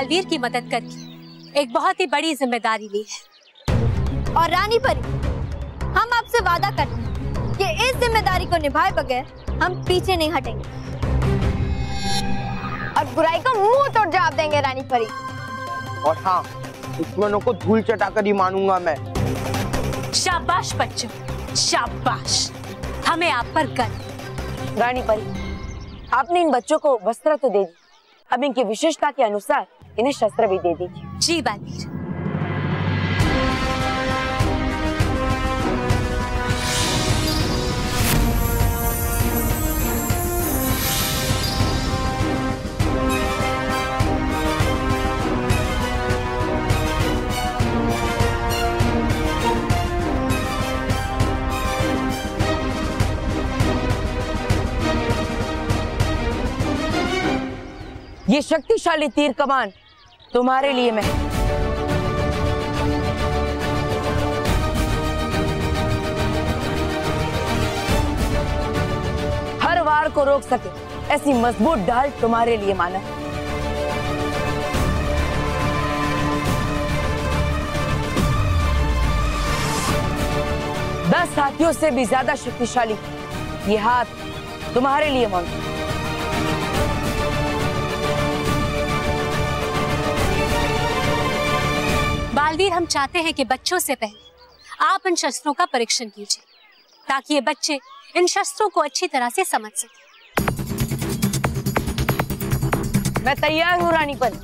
बालवीर की मदद करके एक बहुत ही बड़ी जिम्मेदारी ली है। और रानी परी, हम आपसे वादा करते हैं कि इस जिम्मेदारी को निभाए बगैर हम पीछे नहीं हटेंगे और बुराई को मुंह तोड़ जवाब देंगे रानी परी। और हाँ, दुश्मनों को धूल चटाकर ही मानूंगा मैं। शाबाश बच्चों, शाबाश, हमें आप पर गर्व। रानी परी, आपने इन बच्चों को वस्त्र तो दे दी, अब इनकी विशेषता के अनुसार इन्हें शस्त्र भी दे दीजिए। जी बालवीर। ये शक्तिशाली तीर कमान तुम्हारे लिए मैं। हर वार को रोक सके ऐसी मजबूत ढाल तुम्हारे लिए माना है। दस हाथियों से भी ज्यादा शक्तिशाली ये हाथ तुम्हारे लिए मोंटू। बालवीर, हम चाहते हैं कि बच्चों से पहले आप इन शस्त्रों का परीक्षण कीजिए ताकि ये बच्चे इन शस्त्रों को अच्छी तरह से समझ सकें। मैं तैयार हूँ रानी परी।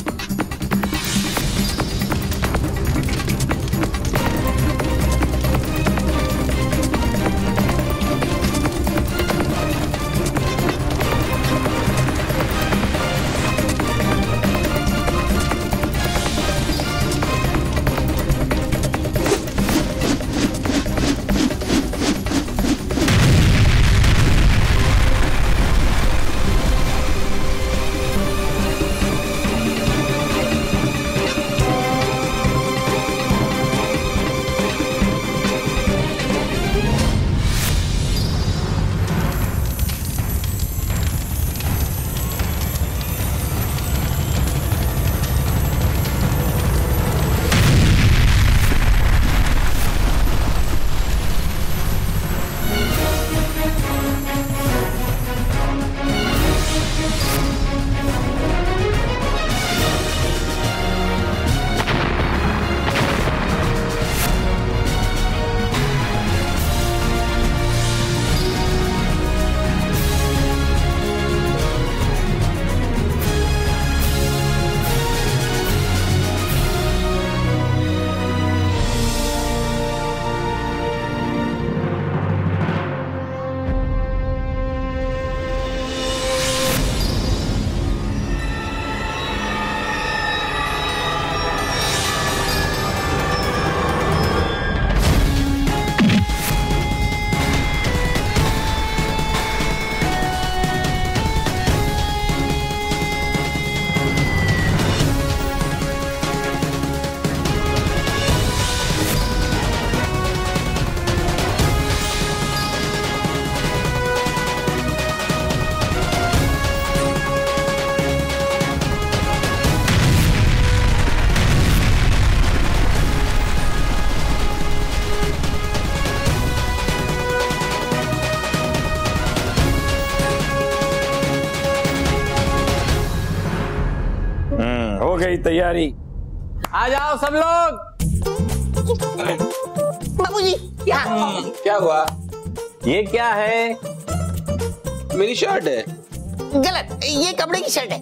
हो गई तैयारी। आ जाओ सब लोग। बाबूजी, क्या हुआ? ये क्या है? मेरी शर्ट है। गलत, ये कपड़े की शर्ट है।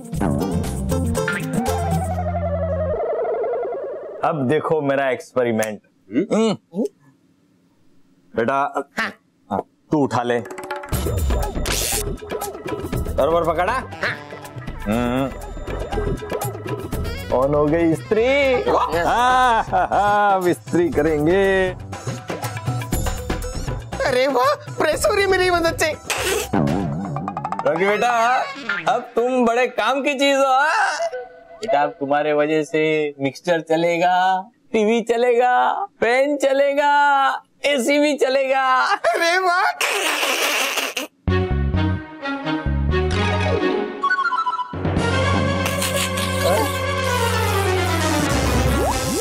अब देखो मेरा एक्सपेरिमेंट। बेटा तू उठा ले। बराबर पकड़ा? ऑन हो गई इस्त्री। अब इस्त्री करेंगे। अरे वाह, प्रेस हो रही मेरी मदद से। क्योंकि बेटा अब तुम बड़े काम की चीज हो। बेटा अब तुम्हारे वजह से मिक्सचर चलेगा, टीवी चलेगा, फैन चलेगा, एसी भी चलेगा। अरे वाह।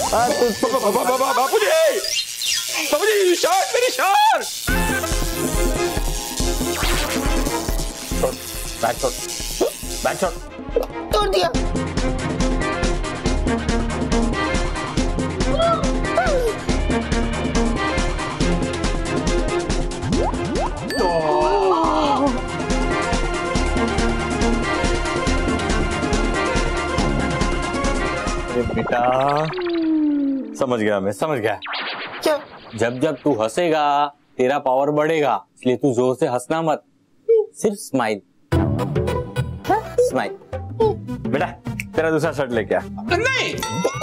बापूजी, बापूजी, शर्ट, मेरी शर्ट। बैग छोड़, तोड़ दिया। बेटा समझ गया, मैं समझ गया। क्या? जब जब तू हंसेगा तेरा पावर बढ़ेगा, इसलिए तू जोर से हंसना मत, सिर्फ स्माइल। स्माइल। बेटा तेरा दूसरा शर्ट लेके आ। नहीं,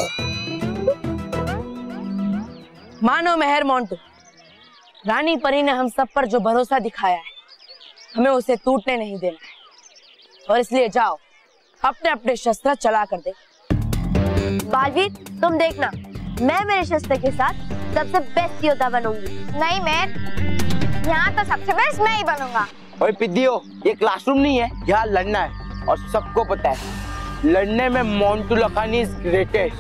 मानो मेहर मोंटू, रानी परी ने हम सब पर जो भरोसा दिखाया है हमें उसे टूटने नहीं देना है, और इसलिए जाओ अपने अपने शस्त्र चला कर दे। बालवीर, तुम देखना, मैं मेरे शस्त्र के साथ सबसे बेस्ट योद्धा बनूंगी। नहीं, मैं यहाँ तो सबसे बेस्ट मैं ही बनूंगा। ओए पिद्दियो, ये क्लासरूम नहीं है, यहाँ लड़ना है और सबको पता है लड़ने में मोंटू लखानी इज ग्रेटेस्ट।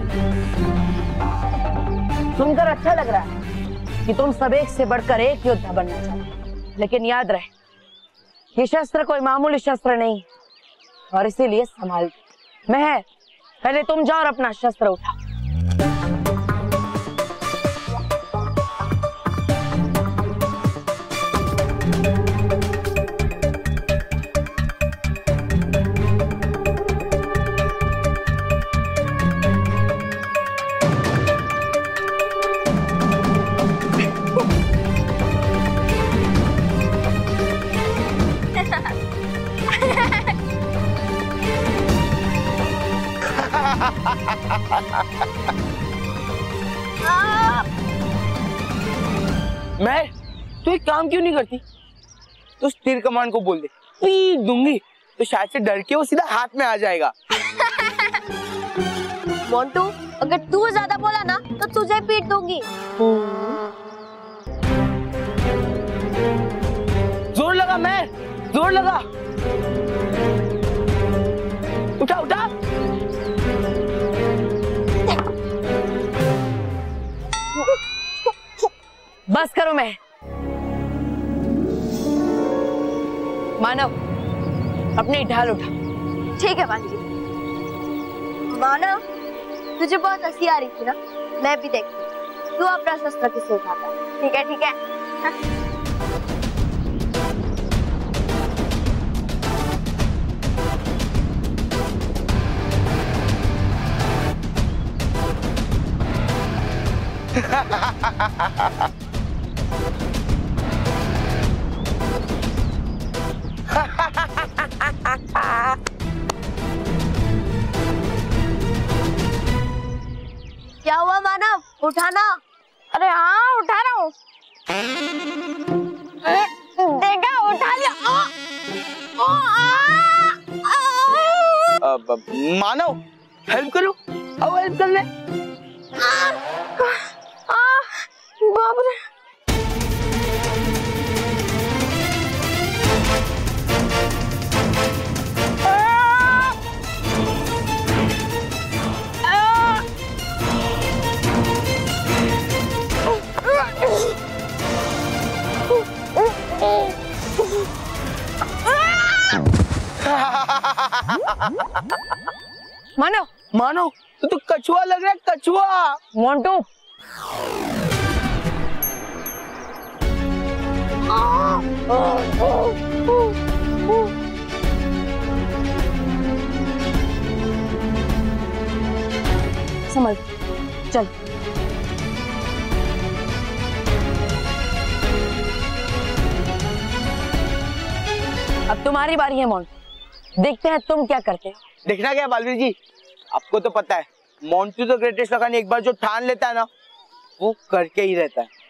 सुनकर अच्छा लग रहा है कि तुम सब एक से बढ़कर एक योद्धा बनना चाहते, लेकिन याद रहे ये शस्त्र कोई मामूली शस्त्र नहीं है, और इसीलिए संभाल। मेहर, पहले तुम जाओ और अपना शस्त्र उठाओ। मैं तू एक काम क्यों नहीं करती, तो तीर कमान को बोल दे, पीट दूंगी, तो शायद से डर के वो सीधा हाथ में आ जाएगा। मोंटू, अगर तू ज्यादा बोला ना तो तुझे पीट दूंगी। जोर लगा, मैं जोर लगा। उठा उठा। बस करो। मैं मानव, अपनी ढाल उठा। ठीक है बालवीर। मानव, तुझे बहुत हंसी आ रही थी ना, मैं भी देखती हूँ तू अपना शस्त्र किसे उठाता है। ठीक है, ठीक है। क्या हुआ मानव, उठाना? अरे हाँ, उठा रहा हूँ। देखा, उठा लिया। मानव, हेल्प करो। आओ हेल्प कर ले। बाप रे। मानो, मानो तो कछुआ लग रहा है, कछुआ। मोंटू, समझ, चल। अब तुम्हारी बारी है मोंटू, देखते हैं तुम क्या करते हो। देखना क्या बालवीर जी, आपको तो पता है मोंटू तो ग्रेटेस्ट लखानी एक बार जो ठान लेता है ना, वो करके ही रहता है।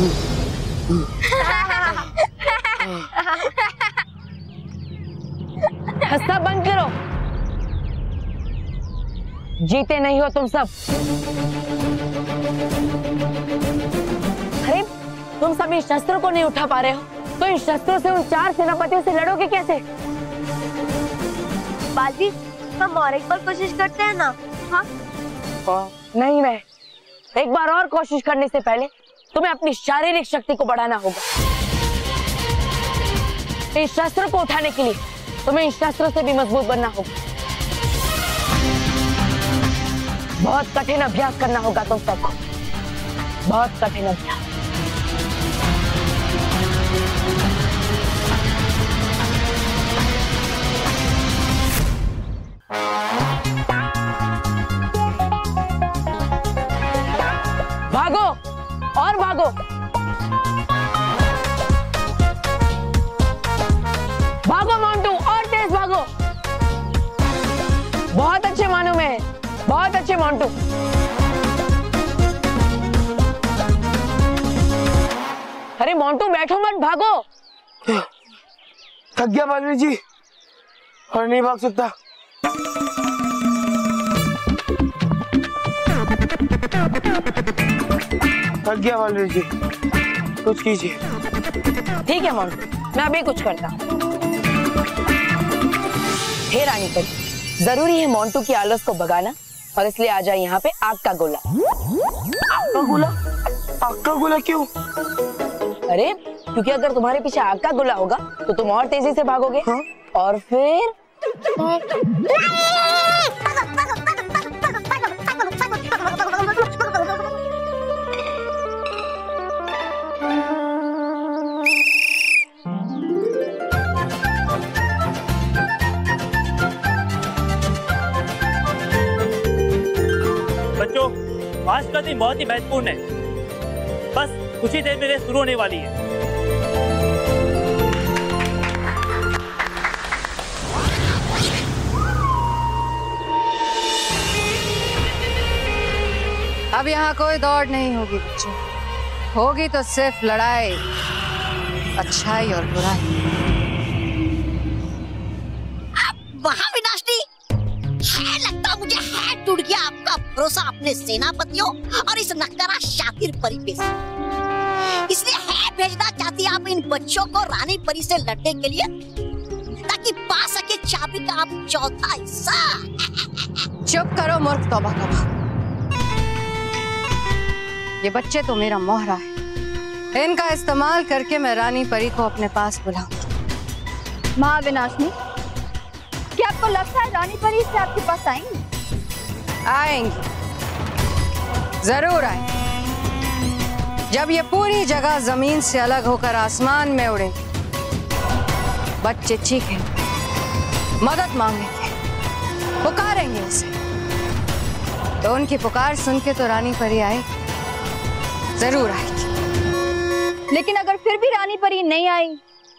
हंसना बंद करो, जीते नहीं हो तुम सब। अरे तुम सब इस शस्त्र को नहीं उठा पा रहे हो, तो इन शस्त्रों से उन 4 सेनापतियों से लड़ोगे कैसे? बालवीर, हम और एक बार कोशिश करते हैं ना? हाँ? नहीं, मैं एक बार और कोशिश करने से पहले तुम्हें अपनी शारीरिक शक्ति को बढ़ाना होगा। इस शस्त्र को उठाने के लिए तुम्हें इस शस्त्र से भी मजबूत बनना होगा। बहुत कठिन अभ्यास करना होगा तुम सबको, बहुत कठिन अभ्यास। भागो और भागो, भागो मोंटू, और तेज भागो। बहुत अच्छे मानो मेहर, बहुत अच्छे मोंटू। अरे मोंटू बैठो मत, भागो। थक गया बालवीर जी और नहीं भाग सकता। थक गया बालवीर जी, कुछ कीजिए। ठीक है मोंटू, मैं अभी कुछ करता हूँ। हे रानी परी, जरूरी है मोंटू की आलस को भगाना, और इसलिए आ जाए यहाँ पे आग का गोला। आग का गोला? आग का गोला क्यों? अरे क्योंकि अगर तुम्हारे पीछे आग का गोला होगा तो तुम और तेजी से भागोगे। हाँ? और फिर बच्चों, आज का दिन बहुत ही महत्वपूर्ण है। बस कुछ ही देर में रेस शुरू होने वाली है। अब यहाँ कोई दौड़ नहीं होगी बच्चों, होगी तो सिर्फ लड़ाई, अच्छाई और बुराई। महाविनाशनी, है लगता मुझे है टूट गया आपका भरोसा अपने सेनापतियों और इस नक्करा शातिर परी पे। इसलिए है भेजना चाहती आप इन बच्चों को रानी परी से लड़ने के लिए, ताकि पा सके चाबी का आप चौथा हिस्सा। चुप करो मूर्ख, तौबा तौबा। ये बच्चे तो मेरा मोहरा है, इनका इस्तेमाल करके मैं रानी परी को अपने पास बुलाऊंगी। महाविनाशनी, क्या आपको लगता है रानी परी से आपके पास आएंगी? आएंगी, जरूर आएंगी। जब ये पूरी जगह जमीन से अलग होकर आसमान में उड़ेगी, बच्चे चीखेंगे, मदद मांगेंगे, पुकारेंगे उसे, तो उनकी पुकार सुन के तो रानी परी आएगी, जरूर आएगी। लेकिन अगर फिर भी रानी परी नहीं आई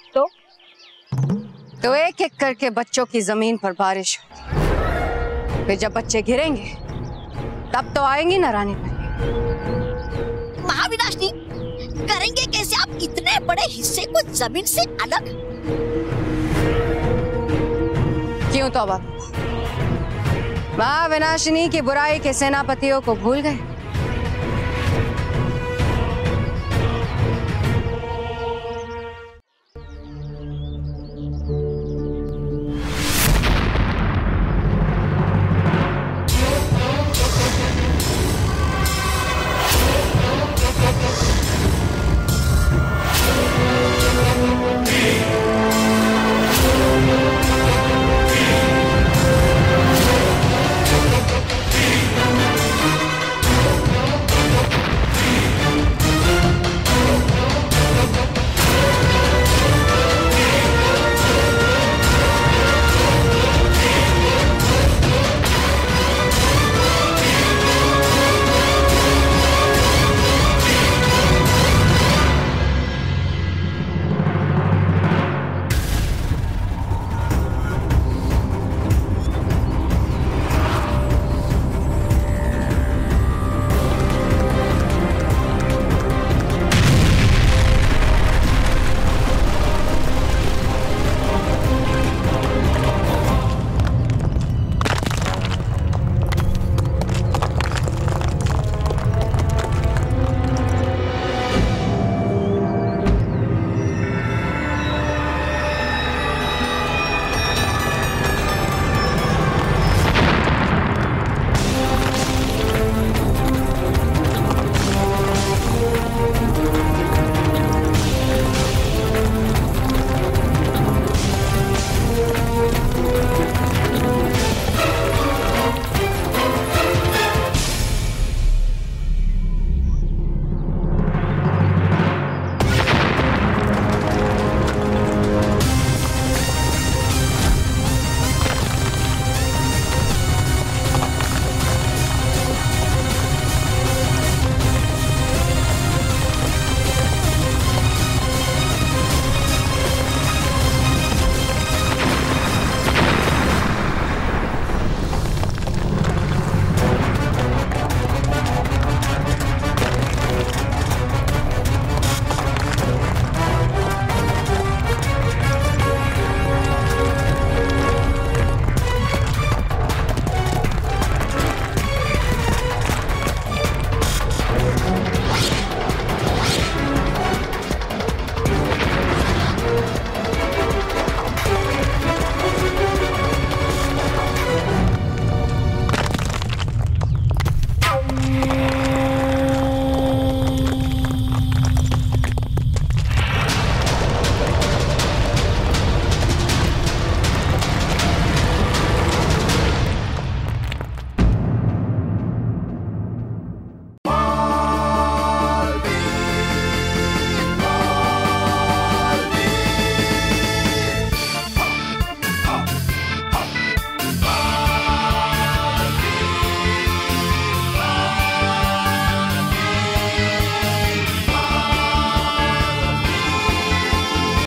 तो एक एक करके बच्चों की जमीन पर बारिश होगी। फिर जब बच्चे गिरेंगे तब तो आएंगी ना रानी परी। महाविनाशनी, करेंगे कैसे आप इतने बड़े हिस्से को जमीन से अलग? क्यों तौबा? महाविनाशिनी की बुराई के सेनापतियों को भूल गए?